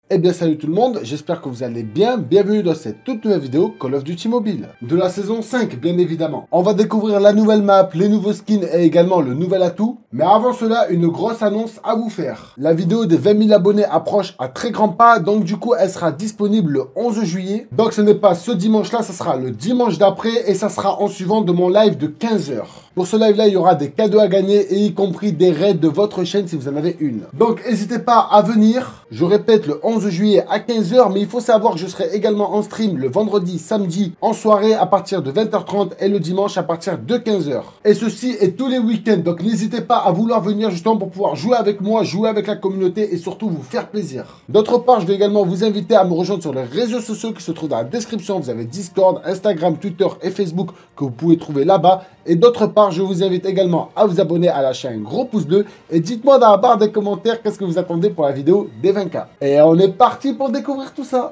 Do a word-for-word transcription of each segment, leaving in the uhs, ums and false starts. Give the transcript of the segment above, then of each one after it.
Eh bien salut tout le monde, j'espère que vous allez bien, bienvenue dans cette toute nouvelle vidéo Call of Duty Mobile. De la saison cinq bien évidemment. On va découvrir la nouvelle map, les nouveaux skins et également le nouvel atout. Mais avant cela, une grosse annonce à vous faire. La vidéo des vingt mille abonnés approche à très grands pas, donc du coup elle sera disponible le onze juillet. Donc ce n'est pas ce dimanche là, ça sera le dimanche d'après et ça sera en suivant de mon live de quinze heures. Pour ce live là, il y aura des cadeaux à gagner et y compris des raids de votre chaîne si vous en avez une. Donc n'hésitez pas à venir, je répète le onze juillet à quinze heures, mais il faut savoir que je serai également en stream le vendredi, samedi, en soirée à partir de vingt heures trente et le dimanche à partir de quinze heures. Et ceci est tous les week-ends, donc n'hésitez pas à vouloir venir justement pour pouvoir jouer avec moi, jouer avec la communauté et surtout vous faire plaisir. D'autre part, je vais également vous inviter à me rejoindre sur les réseaux sociaux qui se trouvent dans la description. Vous avez Discord, Instagram, Twitter et Facebook que vous pouvez trouver là-bas. Et d'autre part, je vous invite également à vous abonner, à lâcher un gros pouce bleu et dites-moi dans la barre des commentaires qu'est-ce que vous attendez pour la vidéo des vingt K. Et on est parti pour découvrir tout ça.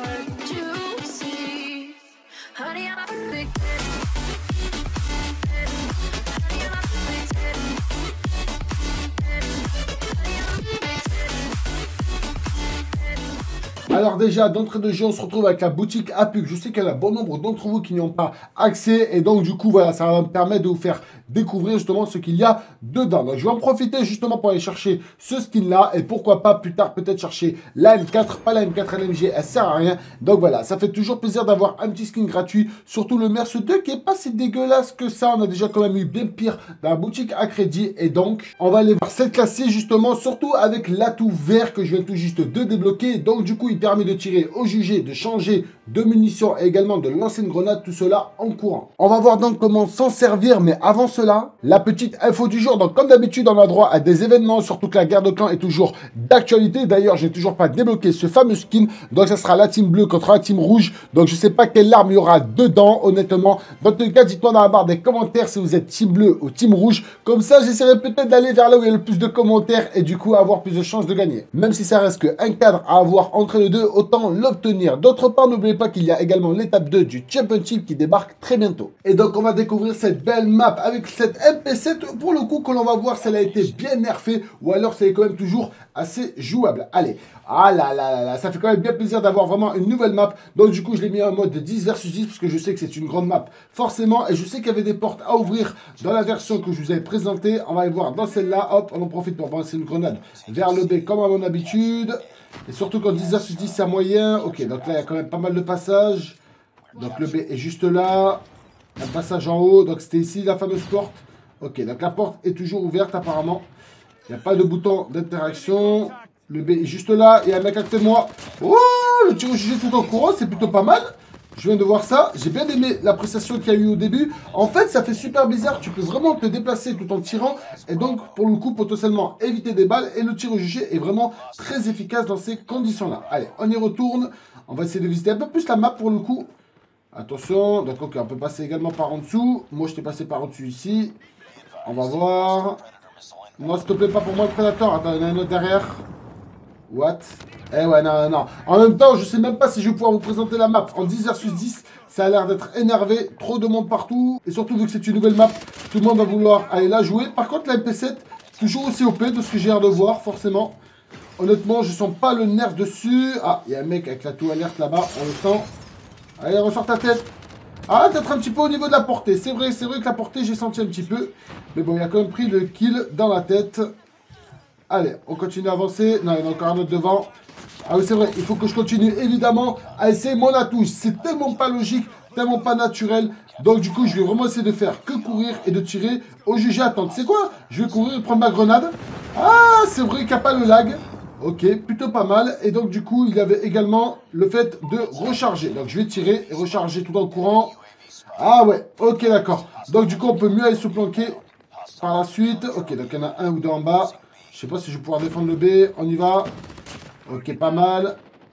Alors déjà, d'entrée de jeu, on se retrouve avec la boutique A P U. Je sais qu'il y a un bon nombre d'entre vous qui n'y ont pas accès. Et donc, du coup, voilà, ça va me permettre de vous faire découvrir justement ce qu'il y a dedans. Donc, je vais en profiter justement pour aller chercher ce skin-là. Et pourquoi pas, plus tard, peut-être chercher la M quatre. Pas la M quatre L M G, elle sert à rien. Donc, voilà, ça fait toujours plaisir d'avoir un petit skin gratuit. Surtout le Merce deux qui est pas si dégueulasse que ça. On a déjà quand même eu bien pire dans la boutique à crédit. Et donc, on va aller voir cette classe-ci justement, surtout avec l'atout vert que je viens tout juste de débloquer. Donc, du coup, il permet de tirer au jugé, de changer de munitions et également de lancer une grenade, tout cela en courant. On va voir donc comment s'en servir, mais avant cela, la petite info du jour. Donc comme d'habitude, on a droit à des événements, surtout que la guerre de clan est toujours d'actualité. D'ailleurs, j'ai toujours pas débloqué ce fameux skin, donc ça sera la team bleue contre la team rouge. Donc je sais pas quelle arme il y aura dedans, honnêtement. Dans tous les cas, dites-moi dans la barre des commentaires si vous êtes team bleu ou team rouge. Comme ça, j'essaierai peut-être d'aller vers là où il y a le plus de commentaires et du coup avoir plus de chances de gagner. Même si ça reste qu'un cadre à avoir entre les deux, autant l'obtenir. D'autre part, n'oubliez pas qu'il y a également l'étape deux du Championship qui débarque très bientôt. Et donc, on va découvrir cette belle map avec cette M P sept. Pour le coup, que l'on va voir si elle a été bien nerfée ou alors si elle est quand même toujours assez jouable. Allez, ah là là là là, ça fait quand même bien plaisir d'avoir vraiment une nouvelle map. Donc, du coup, je l'ai mis en mode dix versus dix parce que je sais que c'est une grande map, forcément. Et je sais qu'il y avait des portes à ouvrir dans la version que je vous avais présentée. On va aller voir dans celle-là. Hop, on en profite pour balancer une grenade vers le B comme à mon habitude. Et surtout quand dix versus dix c'est moyen. Ok, donc là il y a quand même pas mal de passages. Donc le B est juste là. Un passage en haut. Donc c'était ici la fameuse porte. Ok, donc la porte est toujours ouverte apparemment. Il n'y a pas de bouton d'interaction. Le B est juste là. Et un mec à côté de moi. Oh, le tir au jugé tout en courant, c'est plutôt pas mal. Je viens de voir ça, j'ai bien aimé l'appréciation qu'il y a eu au début. En fait, ça fait super bizarre, tu peux vraiment te déplacer tout en tirant. Et donc, pour le coup, potentiellement éviter des balles. Et le tir au jugé est vraiment très efficace dans ces conditions-là. Allez, on y retourne. On va essayer de visiter un peu plus la map pour le coup. Attention, donc ok, on peut passer également par en dessous. Moi, je t'ai passé par en dessous ici. On va voir. Non, s'il te plaît, pas pour moi le prédateur. Attends, il y en a un autre derrière. What? Eh ouais, non, non, non. En même temps, je sais même pas si je vais pouvoir vous présenter la map. En dix versus dix, ça a l'air d'être énervé. Trop de monde partout. Et surtout, vu que c'est une nouvelle map, tout le monde va vouloir aller la jouer. Par contre, la M P sept, toujours aussi O P de ce que j'ai l'air de voir, forcément. Honnêtement, je sens pas le nerf dessus. Ah, il y a un mec avec la toux alerte là-bas, on le sent. Allez, ressort ta tête. Ah, peut-être un petit peu au niveau de la portée. C'est vrai, c'est vrai que la portée, j'ai senti un petit peu. Mais bon, il a quand même pris le kill dans la tête. Allez, on continue à avancer. Non, il y en a encore un autre devant. Ah oui, c'est vrai, il faut que je continue évidemment à essayer mon atout. C'est tellement pas logique, tellement pas naturel. Donc du coup, je vais vraiment essayer de faire que courir et de tirer au jugé. Attends, c'est quoi? Je vais courir et prendre ma grenade. Ah, c'est vrai qu'il n'y a pas le lag. Ok, plutôt pas mal. Et donc du coup, il y avait également le fait de recharger. Donc je vais tirer et recharger tout en courant. Ah ouais, ok, d'accord. Donc du coup, on peut mieux aller se planquer par la suite. Ok, donc il y en a un ou deux en bas. Je sais pas si je vais pouvoir défendre le B. On y va. Ok, pas mal.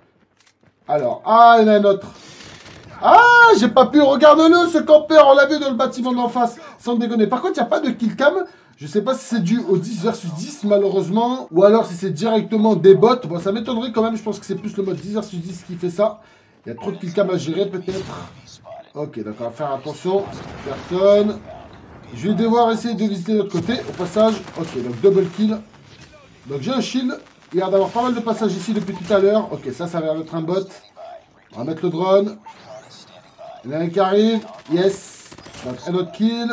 Alors, ah, il y en a un autre. Ah, j'ai pas pu. Regarde-le, ce campeur. On l'a vu dans le bâtiment d'en face. Sans déconner. Par contre, il n'y a pas de kill cam. Je sais pas si c'est dû au dix versus dix, malheureusement. Ou alors si c'est directement des bots. Bon, ça m'étonnerait quand même. Je pense que c'est plus le mode dix versus dix qui fait ça. Il y a trop de kill cam à gérer, peut-être. Ok, donc on va faire attention. Personne. Je vais devoir essayer de visiter l'autre côté. Au passage, ok, donc double kill. Donc j'ai un shield. Il y a d'avoir pas mal de passages ici depuis tout à l'heure. Ok, ça, ça va être un bot. On va mettre le drone. Il y en a un qui arrive. Yes. Donc, un autre kill.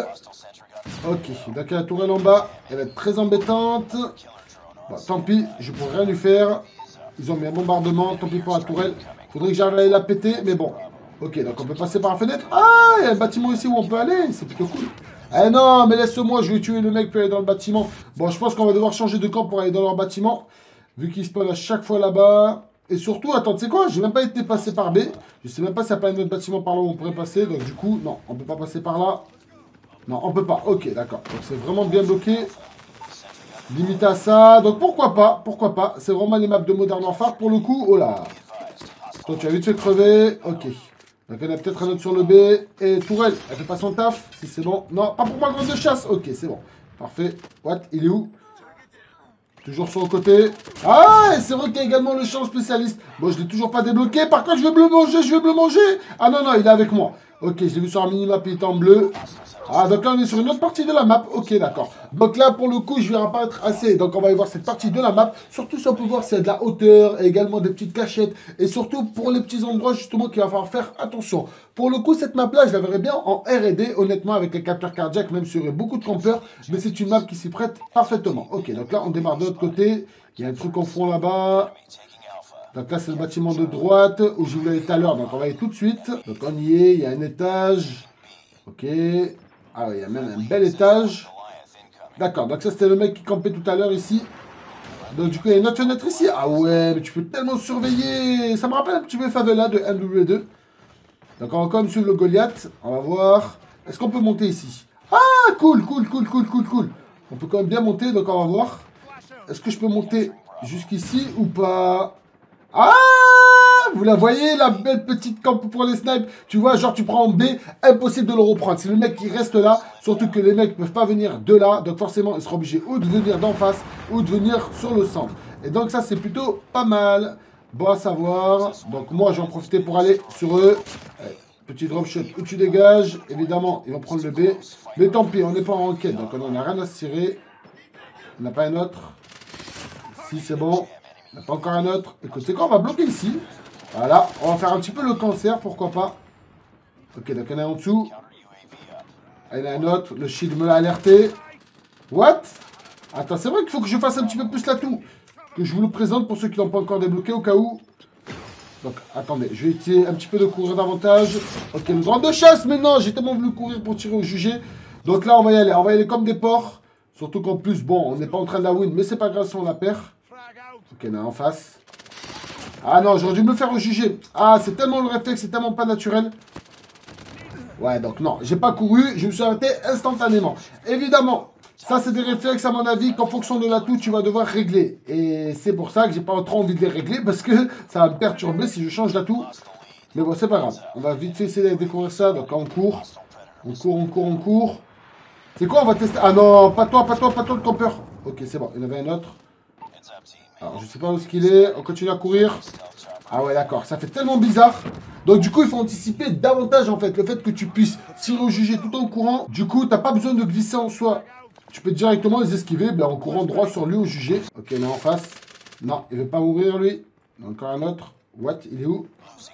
Ok, donc il y a la tourelle en bas. Elle va être très embêtante. Bon, tant pis, je pourrais rien lui faire. Ils ont mis un bombardement. Tant pis pour la tourelle. Faudrait que j'arrive à aller la péter, mais bon. Ok, donc on peut passer par la fenêtre. Ah, il y a un bâtiment ici où on peut aller. C'est plutôt cool. Eh non, mais laisse-moi, je vais tuer le mec pour aller dans le bâtiment. Bon, je pense qu'on va devoir changer de camp pour aller dans leur bâtiment. Vu qu'ils spawnent à chaque fois là-bas. Et surtout, attends, tu sais quoi? J'ai même pas été passé par B. Je sais même pas s'il n'y a pas un autre bâtiment par là où on pourrait passer. Donc du coup, non, on peut pas passer par là. Non, on peut pas. Ok, d'accord. Donc c'est vraiment bien bloqué. Limité à ça. Donc pourquoi pas? Pourquoi pas? C'est vraiment les maps de Modern Warfare pour le coup. Oh là. Toi, tu as vite fait crever. Ok. Donc il y en a peut-être un autre sur le B. Et Tourelle, elle fait pas son taf. Si c'est bon. Non, pas pour moi, grande de chasse. Ok, c'est bon. Parfait. What? Il est où? Toujours sur le côté. Ah, et c'est vrai qu'il y a également le champ spécialiste. Bon, je l'ai toujours pas débloqué. Par contre, je vais me le manger, je vais me le manger. Ah non, non, il est avec moi. Ok, je l'ai vu sur un minimap, il est en bleu. Ah, donc là, on est sur une autre partie de la map. Ok, d'accord. Donc là, pour le coup, je vais apparaître assez. Donc, on va aller voir cette partie de la map. Surtout, si on peut voir, c'est de la hauteur et également des petites cachettes. Et surtout, pour les petits endroits, justement, qu'il va falloir faire attention. Pour le coup, cette map-là, je la verrais bien en R et D, honnêtement, avec les capteurs cardiaques, même s'il y aurait beaucoup de campeurs. Mais c'est une map qui s'y prête parfaitement. Ok, donc là, on démarre de l'autre côté. Il y a un truc au fond là-bas. Donc là, c'est le bâtiment de droite où je voulais aller tout à l'heure. Donc, on va aller tout de suite. Donc, on y est. Il y a un étage. Ok. Ah oui, il y a même un bel étage. D'accord, donc ça c'était le mec qui campait tout à l'heure ici. Donc du coup il y a une autre fenêtre ici. Ah ouais, mais tu peux tellement surveiller. Ça me rappelle un petit peu Favela de M W deux. Donc on va quand même suivre le Goliath. On va voir. Est-ce qu'on peut monter ici? Ah cool, cool, cool, cool, cool, cool. On peut quand même bien monter, donc on va voir. Est-ce que je peux monter jusqu'ici ou pas? Ah, vous la voyez, la belle petite camp pour les snipes. Tu vois, genre tu prends en B, impossible de le reprendre. C'est le mec qui reste là, surtout que les mecs ne peuvent pas venir de là. Donc forcément, ils seront obligés ou de venir d'en face, ou de venir sur le centre. Et donc ça, c'est plutôt pas mal. Bon à savoir. Donc moi, j'en profiter pour aller sur eux. Allez, petit drop shot où tu dégages. Évidemment, ils vont prendre le B. Mais tant pis, on n'est pas en enquête. Donc on n'a rien à se tirer. On n'a pas un autre. Si, c'est bon. On n'a pas encore un autre. Écoute, c'est quoi? On va bloquer ici. Voilà. On va faire un petit peu le cancer, pourquoi pas. Ok, donc il y en a un en dessous. Ah, il y en a un autre. Le shield me l'a alerté. What? Attends, c'est vrai qu'il faut que je fasse un petit peu plus l'atout. Que je vous le présente pour ceux qui n'ont pas encore débloqué au cas où. Donc, attendez. Je vais essayer un petit peu de courir davantage. Ok, le drone de chasse. Mais non, j'ai tellement voulu courir pour tirer au jugé. Donc là, on va y aller. On va y aller comme des porcs. Surtout qu'en plus, bon, on n'est pas en train de la win. Mais c'est pas grave si on la perd. Ok, on est en face. Ah non, j'aurais dû me le faire juger. Ah, c'est tellement le réflexe, c'est tellement pas naturel. Ouais, donc non, j'ai pas couru, je me suis arrêté instantanément. Évidemment, ça c'est des réflexes à mon avis qu'en fonction de l'atout, tu vas devoir régler. Et c'est pour ça que j'ai pas trop envie de les régler, parce que ça va me perturber si je change d'atout. Mais bon, c'est pas grave. On va vite fait essayer de découvrir ça, donc on court. On court, on court, on court. C'est quoi, on va tester? Ah non, pas toi, pas toi, pas toi le campeur. Ok, c'est bon, il y en avait un autre. Alors, je sais pas où est-ce qu'il est. On continue à courir. Ah ouais, d'accord. Ça fait tellement bizarre. Donc, du coup, il faut anticiper davantage, en fait, le fait que tu puisses tirer au jugé tout en courant. Du coup, t'as pas besoin de glisser en soi. Tu peux directement les esquiver ben, en courant droit sur lui au jugé. Ok, il est en face. Non, il veut pas mourir, lui. Il y a encore un autre. What? Il est où?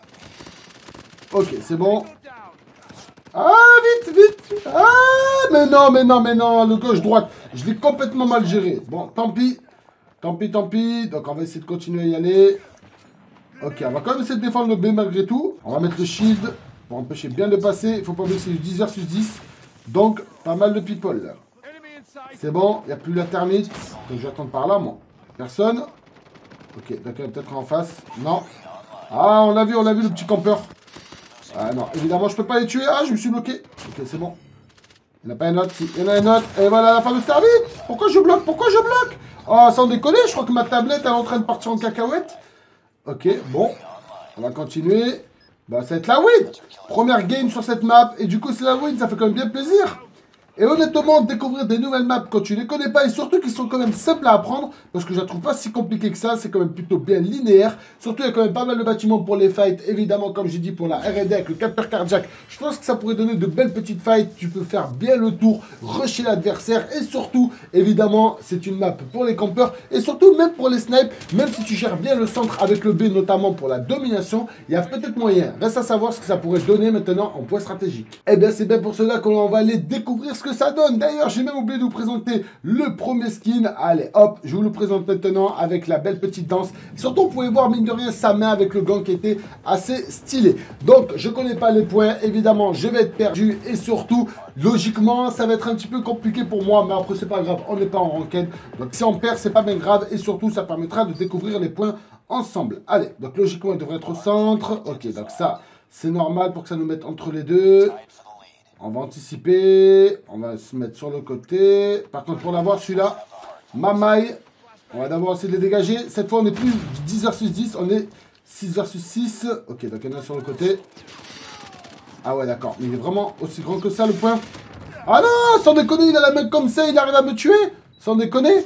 Ok, c'est bon. Ah, vite, vite. Ah, mais non, mais non, mais non. Le gauche-droite. Je l'ai complètement mal géré. Bon, tant pis. Tant pis, tant pis. Donc, on va essayer de continuer à y aller. Ok, on va quand même essayer de défendre le B malgré tout. On va mettre le shield pour empêcher bien de passer. Il faut pas oublier que c'est du dix versus dix. Donc, pas mal de people. C'est bon, il n'y a plus la termite. Donc, je vais attendre par là, moi. Personne. Ok, d'accord, peut-être en face. Non. Ah, on l'a vu, on l'a vu, le petit campeur. Ah non, évidemment, je peux pas les tuer. Ah, je me suis bloqué. Ok, c'est bon. Il n'y en a pas un autre. Si. Il y en a un autre. Et voilà la fameuse termite. Pourquoi je bloque? Pourquoi je bloque? Oh, sans déconner, je crois que ma tablette elle est en train de partir en cacahuète. Ok, bon. On va continuer. Bah, ça va être la win. Première game sur cette map. Et du coup, c'est la win. Ça fait quand même bien plaisir. Et honnêtement, découvrir des nouvelles maps quand tu les connais pas, et surtout qu'ils sont quand même simples à apprendre, parce que je la trouve pas si compliquée que ça, c'est quand même plutôt bien linéaire. Surtout, il y a quand même pas mal de bâtiments pour les fights, évidemment, comme j'ai dit, pour la R et D avec le capteur cardiaque. Je pense que ça pourrait donner de belles petites fights, tu peux faire bien le tour, rusher l'adversaire, et surtout, évidemment, c'est une map pour les campeurs, et surtout, même pour les snipes, même si tu gères bien le centre avec le B, notamment pour la domination, il y a peut-être moyen. Reste à savoir ce que ça pourrait donner maintenant en point stratégique. Et bien, c'est bien pour cela qu'on va aller découvrir ce que ça donne. D'ailleurs, j'ai même oublié de vous présenter le premier skin. Allez, hop, je vous le présente maintenant avec la belle petite danse. Surtout, vous pouvez voir, mine de rien, sa main avec le gant qui était assez stylé. Donc, je connais pas les points. Évidemment, je vais être perdu. Et surtout, logiquement, ça va être un petit peu compliqué pour moi. Mais après, c'est pas grave, on n'est pas en ranked. Donc, si on perd, c'est pas bien grave. Et surtout, ça permettra de découvrir les points ensemble. Allez, donc logiquement, il devrait être au centre. Ok, donc ça, c'est normal pour que ça nous mette entre les deux. On va anticiper, on va se mettre sur le côté. Par contre, pour l'avoir, celui-là, ma maille, on va d'abord essayer de les dégager. Cette fois, on n'est plus dix versus dix, on est six versus six. Ok, donc il y en a sur le côté. Ah ouais, d'accord. Mais il est vraiment aussi grand que ça, le point. Ah non, sans déconner, il a la main comme ça, il arrive à me tuer. Sans déconner.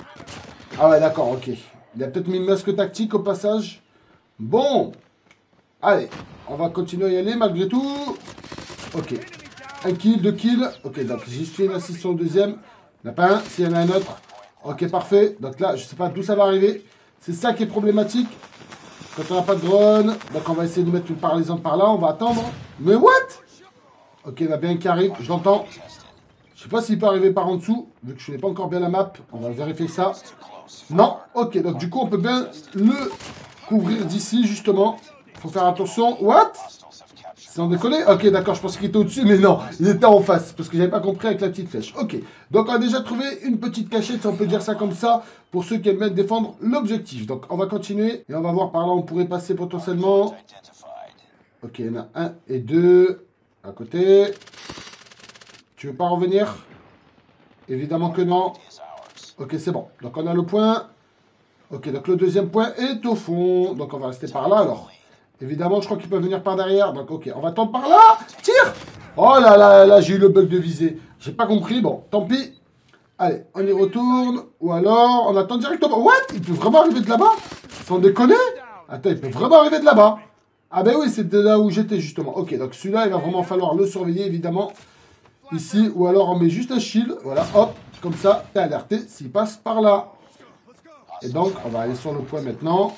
Ah ouais, d'accord, ok. Il a peut-être mis une masque tactique au passage. Bon. Allez, on va continuer à y aller malgré tout. Ok. Un kill, deux kills. Ok, donc j'y suis une assist sur le deuxième. Il n'y en a pas un, s'il y en a un autre. Ok, parfait. Donc là, je ne sais pas d'où ça va arriver. C'est ça qui est problématique. Quand on n'a pas de drone. Donc on va essayer de mettre une paralysante par là. On va attendre. Mais what? Ok, il y en a bien un qui arrive. Je l'entends. Je ne sais pas s'il peut arriver par en dessous. Vu que je ne connais pas encore bien la map. On va vérifier ça. Non. Ok, donc du coup, on peut bien le couvrir d'ici, justement. Il faut faire attention. What? Sans déconner. Ok, d'accord, je pensais qu'il était au-dessus, mais non, il était en face, parce que j'avais pas compris avec la petite flèche. Ok, donc on a déjà trouvé une petite cachette, si on peut dire ça comme ça, pour ceux qui aiment bien défendre l'objectif. Donc on va continuer, et on va voir par là, on pourrait passer potentiellement. Ok, il y en a un et deux, à côté. Tu veux pas revenir? Évidemment que non. Ok, c'est bon. Donc on a le point. Ok, donc le deuxième point est au fond. Donc on va rester par là, alors. Évidemment, je crois qu'il peut venir par derrière. Donc, ok, on va tendre par là. Tire. Oh là là, là, j'ai eu le bug de visée. J'ai pas compris. Bon, tant pis. Allez, on y retourne. Ou alors, on attend directement. What? Il peut vraiment arriver de là-bas? Sans déconner? Attends, il peut vraiment arriver de là-bas. Ah ben oui, c'est de là où j'étais, justement. Ok, donc celui-là, il va vraiment falloir le surveiller, évidemment. Ici, ou alors on met juste un shield. Voilà, hop. Comme ça, t'es alerté s'il passe par là. Et donc, on va aller sur le point maintenant.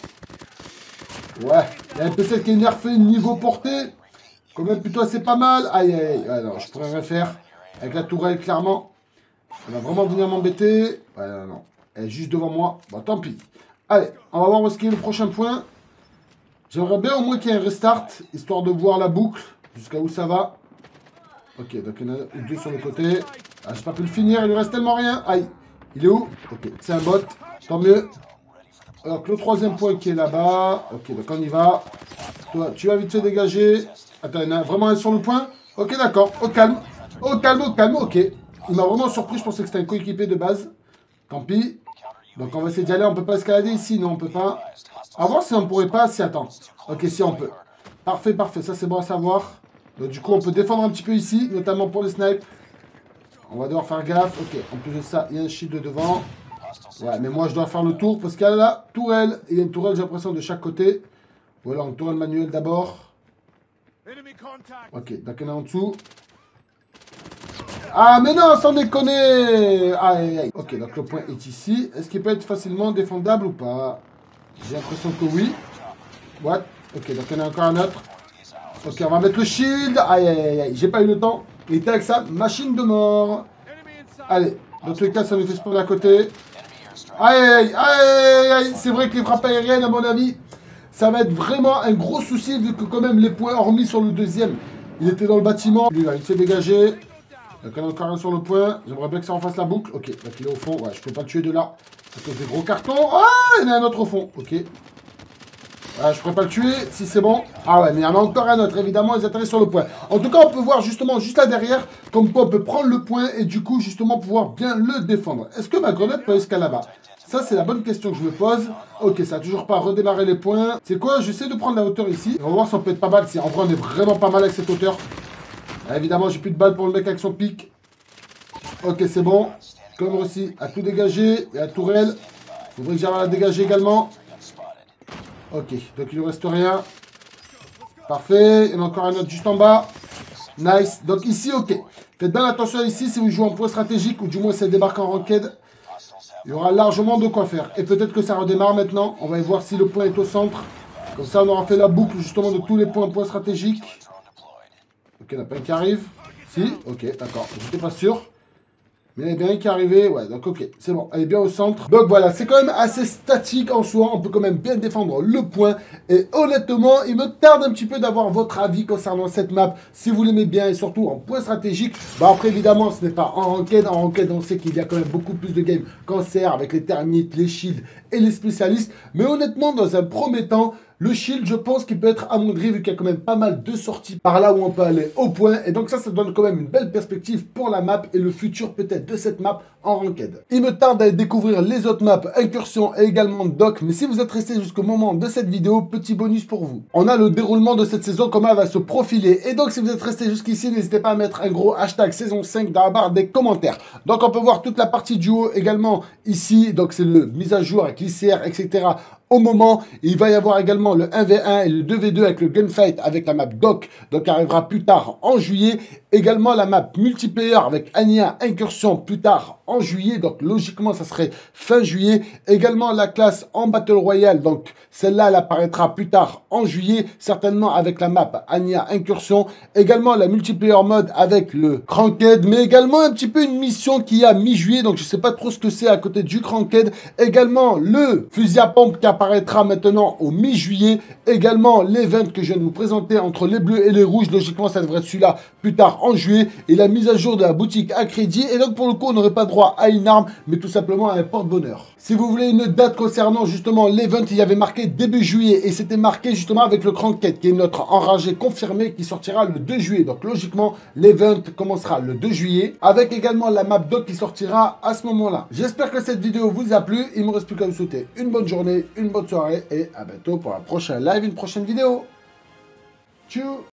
Ouais, il y a un P C qui est nerfé niveau portée. Quand même plutôt assez pas mal. Aïe aïe aïe. Ouais, non, je pourrais rien faire. Avec la tourelle, clairement. Elle va vraiment venir m'embêter. Ouais, non, non. Elle est juste devant moi. Bon, tant pis. Allez, on va voir où est-ce qu'il est le prochain point. J'aimerais bien au moins qu'il y ait un restart. Histoire de voir la boucle. Jusqu'à où ça va. Ok, donc il y en a deux sur le côté. Ah, j'ai pas pu le finir. Il lui reste tellement rien. Aïe. Il est où? Ok, c'est un bot. Tant mieux. Alors le troisième point qui est là-bas. Ok, donc on y va. Toi, tu vas vite fait dégager. Attends, il y en a vraiment un sur le point. Ok, d'accord. Au calme. Au calme, au calme. Ok. Il m'a vraiment surpris. Je pensais que c'était un coéquipier de base. Tant pis. Donc on va essayer d'y aller. On peut pas escalader ici. Non, on peut pas. À voir si on pourrait pas. Si, attends. Ok, si on peut. Parfait, parfait. Ça, c'est bon à savoir. Donc du coup, on peut défendre un petit peu ici. Notamment pour les snipes. On va devoir faire gaffe. Ok, en plus de ça, il y a un shield de devant. Ouais, mais moi je dois faire le tour parce qu'il y a la tourelle. Il y a une tourelle, j'ai l'impression, de chaque côté. Voilà, une tourelle manuelle d'abord. Ok, donc il y en a en dessous. Ah, mais non, sans déconner. Aïe, aïe. Ok, donc le point est ici. Est-ce qu'il peut être facilement défendable ou pas? J'ai l'impression que oui. What? Ok, donc il y en a encore un autre. Ok, on va mettre le shield. Aïe, aïe, aïe, aïe. J'ai pas eu le temps. Il était avec sa machine de mort. Allez, dans tous les cas, ça nous fait spawn à côté. Aïe, aïe, aïe, aïe, c'est vrai que les frappes aériennes, à mon avis, ça va être vraiment un gros souci, vu que quand même les points, hormis sur le deuxième, il était dans le bâtiment. Lui, là, il s'est dégagé. Il y en a encore un sur le point. J'aimerais bien que ça en fasse la boucle. Ok, donc il est au fond. Ouais, je peux pas le tuer de là. À cause des gros cartons. Ah, il y en a un autre au fond. Ok. Ouais, je pourrais pas le tuer si c'est bon. Ah ouais, mais il y en a encore un autre, évidemment, ils atterrissent sur le point. En tout cas, on peut voir justement juste là derrière, comme quoi on peut prendre le point et du coup, justement, pouvoir bien le défendre. Est-ce que ma grenade peut escalader là-bas? Ça, c'est la bonne question que je me pose. Ok, ça a toujours pas redémarré les points. C'est quoi? J'essaie de prendre la hauteur ici. On va voir si on peut être pas mal. Si en vrai, on est vraiment pas mal avec cette hauteur. Ah, évidemment, j'ai plus de balles pour le mec avec son pic. Ok, c'est bon. Comme aussi, à tout dégager. Et à tourelle. Il faudrait que j'arrive à la dégager également. Ok, donc il ne reste rien. Parfait. Il y en a encore un autre juste en bas. Nice. Donc ici, ok. Faites bien attention ici si vous jouez en point stratégique ou du moins si elle débarque en ranked. Il y aura largement de quoi faire. Et peut-être que ça redémarre maintenant. On va voir si le point est au centre. Comme ça, on aura fait la boucle justement de tous les points points stratégiques. Ok, il n'y en a pas un qui arrive. Si, ok, d'accord. J'étais pas sûr. Mais il y en a bien un qui est arrivé. Ouais, donc ok, c'est bon. Elle est bien au centre. Donc voilà, c'est quand même assez statique en soi. On peut quand même bien défendre le point. Et honnêtement, il me tarde un petit peu d'avoir votre avis concernant cette map. Si vous l'aimez bien et surtout en point stratégique. Bah après, évidemment, ce n'est pas en ranked. En ranked, on sait qu'il y a quand même beaucoup plus de games cancer avec les termites, les shields et les spécialistes. Mais honnêtement, dans un premier temps, le shield, je pense qu'il peut être amoindri vu qu'il y a quand même pas mal de sorties par là où on peut aller au point. Et donc ça, ça donne quand même une belle perspective pour la map et le futur peut-être de cette map en ranked. Il me tarde à découvrir les autres maps, incursion et également doc. Mais si vous êtes resté jusqu'au moment de cette vidéo, petit bonus pour vous. On a le déroulement de cette saison, comment elle va se profiler. Et donc si vous êtes resté jusqu'ici, n'hésitez pas à mettre un gros hashtag saison cinq dans la barre des commentaires. Donc on peut voir toute la partie duo également ici. Donc c'est le mise à jour avec l'I C R, et cetera. Au moment, il va y avoir également le un v un et le deux v deux avec le gunfight avec la map doc, donc arrivera plus tard en juillet. Également la map multiplayer avec Anya Incursion plus tard en juillet, donc logiquement ça serait fin juillet. Également la classe en Battle Royale, donc celle-là elle apparaîtra plus tard en juillet, certainement avec la map Anya Incursion. Également la multiplayer mode avec le Cranked, mais également un petit peu une mission qui est à mi-juillet, donc je sais pas trop ce que c'est à côté du Cranked. Également le fusil à pompe qui apparaîtra maintenant au mi-juillet. Également l'event que je viens de vous présenter entre les bleus et les rouges, logiquement ça devrait être celui-là plus tard en juillet, et la mise à jour de la boutique à crédit. Et donc pour le coup on n'aurait pas droit à une arme mais tout simplement à un porte-bonheur. Si vous voulez une date concernant justement l'event, il y avait marqué début juillet et c'était marqué justement avec le Cranked qui est notre enragé confirmé qui sortira le deux juillet. Donc logiquement l'event commencera le deux juillet avec également la map doc qui sortira à ce moment là. J'espère que cette vidéo vous a plu. Il me reste plus qu'à vous souhaiter une bonne journée, une bonne soirée et à bientôt pour un prochain live, une prochaine vidéo. Tchou.